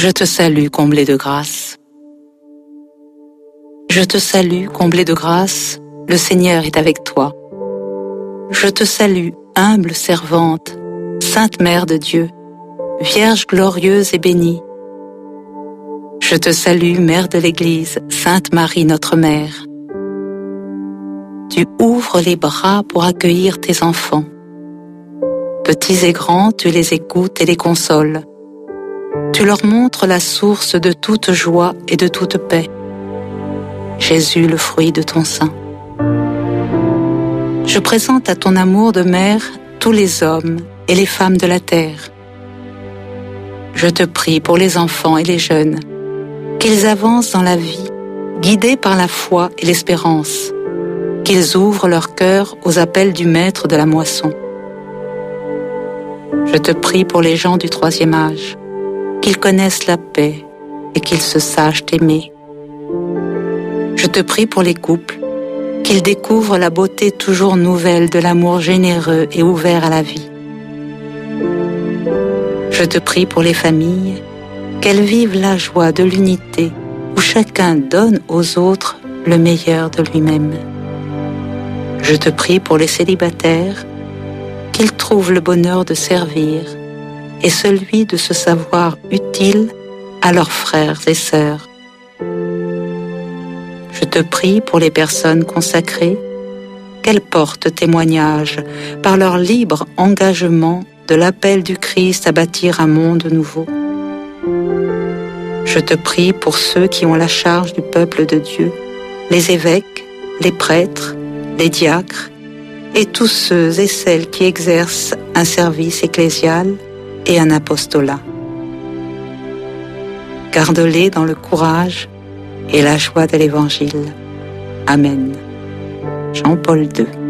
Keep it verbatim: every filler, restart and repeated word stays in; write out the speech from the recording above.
Je te salue, comblée de grâce. Je te salue, comblée de grâce, le Seigneur est avec toi. Je te salue, humble servante, Sainte Mère de Dieu, Vierge glorieuse et bénie. Je te salue, Mère de l'Église, Sainte Marie notre Mère. Tu ouvres les bras pour accueillir tes enfants. Petits et grands, tu les écoutes et les consoles. Tu leur montres la source de toute joie et de toute paix. Jésus, le fruit de ton sein. Je présente à ton amour de mère tous les hommes et les femmes de la terre. Je te prie pour les enfants et les jeunes, qu'ils avancent dans la vie, guidés par la foi et l'espérance, qu'ils ouvrent leur cœur aux appels du Maître de la moisson. Je te prie pour les gens du troisième âge, qu'ils connaissent la paix et qu'ils se sachent aimer. Je te prie pour les couples, qu'ils découvrent la beauté toujours nouvelle de l'amour généreux et ouvert à la vie. Je te prie pour les familles, qu'elles vivent la joie de l'unité où chacun donne aux autres le meilleur de lui-même. Je te prie pour les célibataires, qu'ils trouvent le bonheur de servir et celui de se savoir utile à leurs frères et sœurs. Je te prie pour les personnes consacrées, qu'elles portent témoignage par leur libre engagement de l'appel du Christ à bâtir un monde nouveau. Je te prie pour ceux qui ont la charge du peuple de Dieu, les évêques, les prêtres, les diacres, et tous ceux et celles qui exercent un service ecclésial et un apostolat. Garde-les dans le courage et la joie de l'Évangile. Amen. Jean-Paul deux.